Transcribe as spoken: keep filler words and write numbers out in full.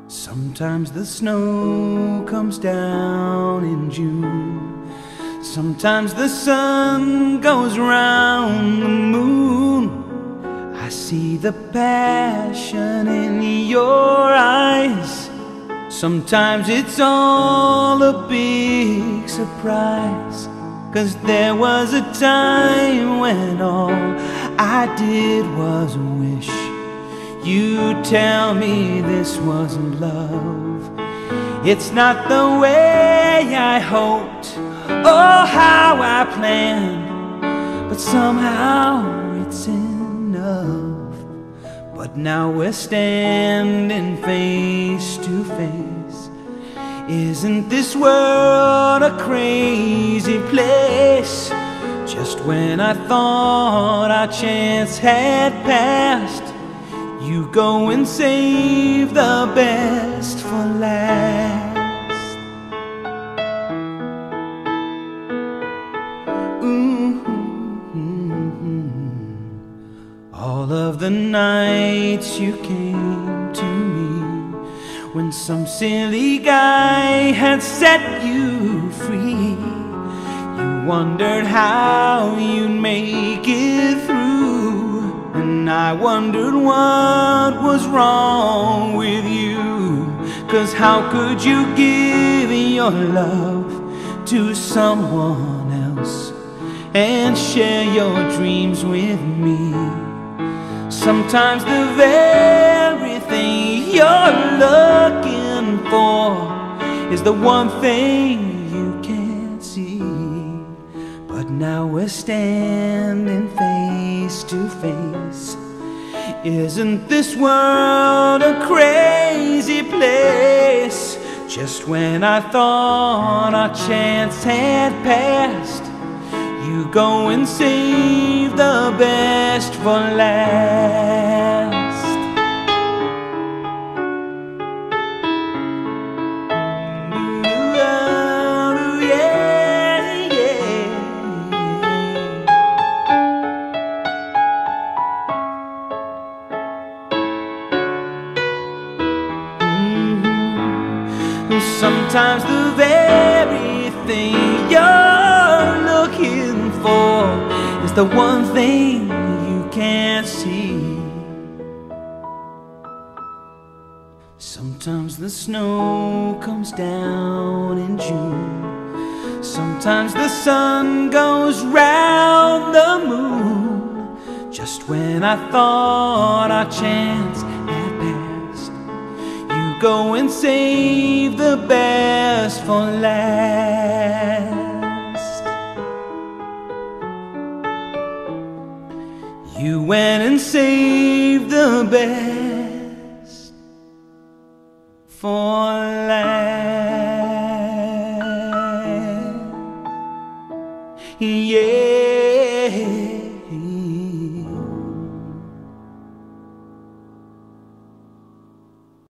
Sometimes the snow comes down in June. Sometimes the sun goes round the moon. I see the passion in your eyes. Sometimes it's all a big surprise, 'cause there was a time when all I did was wish you'd tell me this wasn't love. It's not the way I hoped or how I planned, but somehow it's enough. But now we're standing face to face. Isn't this world a crazy place? Just when I thought our chance had passed, you go and save the best for last. Mm-hmm. All of the nights you came to me when some silly guy had set you free, you wondered how you'd make it through. And I wondered what was wrong with you, 'cause how could you give your love to someone else and share your dreams with me? Sometimes the very thing you're looking for is the one thing you can't see. But now we're standing face to face. Isn't this world a crazy place? Just when I thought our chance had passed, you go and save the best for last. Sometimes the very thing you're looking for is the one thing you can't see. Sometimes the snow comes down in June. Sometimes the sun goes round the moon. Just when I thought our chance had passed, go and save the best for last. You went and saved the best for last. Yeah.